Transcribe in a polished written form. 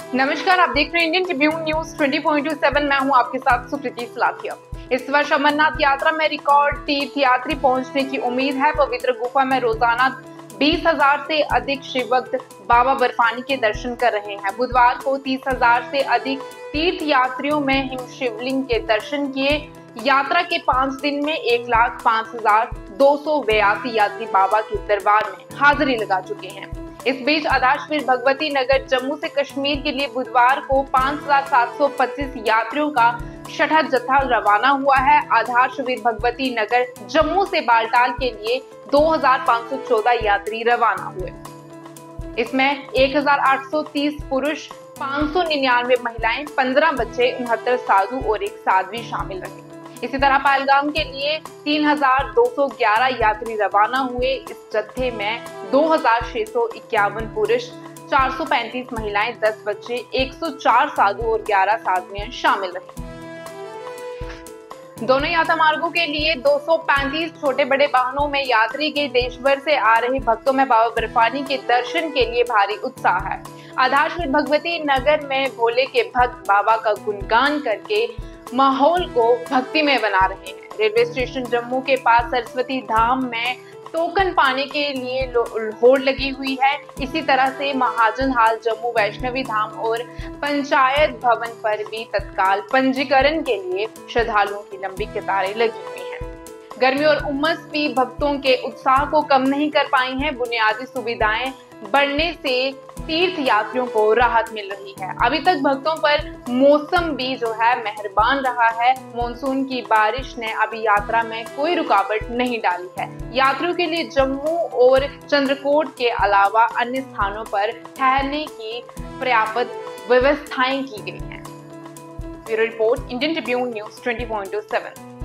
नमस्कार, आप देख रहे हैं इंडियन ट्रिब्यून न्यूज 20.7। मैं हूं आपके साथ सुकृति सलाथिया। इस वर्ष अमरनाथ यात्रा में रिकॉर्ड तीर्थ यात्री पहुंचने की उम्मीद है। पवित्र गुफा में रोजाना 20,000 से अधिक शिवभक्त बाबा बर्फानी के दर्शन कर रहे हैं। बुधवार को 30,000 से अधिक तीर्थ यात्रियों में हिम शिवलिंग के दर्शन किए। यात्रा के 5 दिन में 1,05,282 यात्री बाबा के दरबार में हाजिरी लगा चुके हैं। इस बीच आधारशिविर भगवती नगर जम्मू से कश्मीर के लिए बुधवार को 5,725 यात्रियों का छठा जत्था रवाना हुआ है। आधारशिविर भगवती नगर जम्मू से बालटाल के लिए 2,514 यात्री रवाना हुए। इसमें 1,830 पुरुष, 599 महिलाएं, 15 बच्चे, 69 साधु और एक साध्वी शामिल रहे। इसी तरह पहलगाम के लिए 3,211 यात्री रवाना हुए। इस जत्थे में 2,651 पुरुष, 435 महिलाएं, 10 बच्चे, 104 साधु और 11 साध्वियां शामिल रहे। दोनों यात्रा मार्गों के लिए 235 छोटे बड़े वाहनों में यात्री के देश भर से आ रहे भक्तों में बाबा बर्फानी के दर्शन के लिए भारी उत्साह है। आधारशिविर भगवती नगर में भोले के भक्त बाबा का गुणगान करके माहौल को भक्तिमय बना रहे हैं। रेलवे स्टेशन जम्मू के पास सरस्वती धाम में टोकन पाने के लिए होड़ लगी हुई है। इसी तरह से महाजन हाल, जम्मू वैष्णवी धाम और पंचायत भवन पर भी तत्काल पंजीकरण के लिए श्रद्धालुओं की लंबी कतारें लगी हुई हैं। गर्मी और उमस भी भक्तों के उत्साह को कम नहीं कर पाई हैं। बुनियादी सुविधाएं बढ़ने से तीर्थ यात्रियों को राहत मिल रही है। अभी तक भक्तों पर मौसम भी जो है मेहरबान रहा है। मॉनसून की बारिश ने अभी यात्रा में कोई रुकावट नहीं डाली है। यात्रियों के लिए जम्मू और चंद्रकोट के अलावा अन्य स्थानों पर ठहरने की पर्याप्त व्यवस्थाएं की गई हैं। Bureau report, Indian Tribune news 20.7।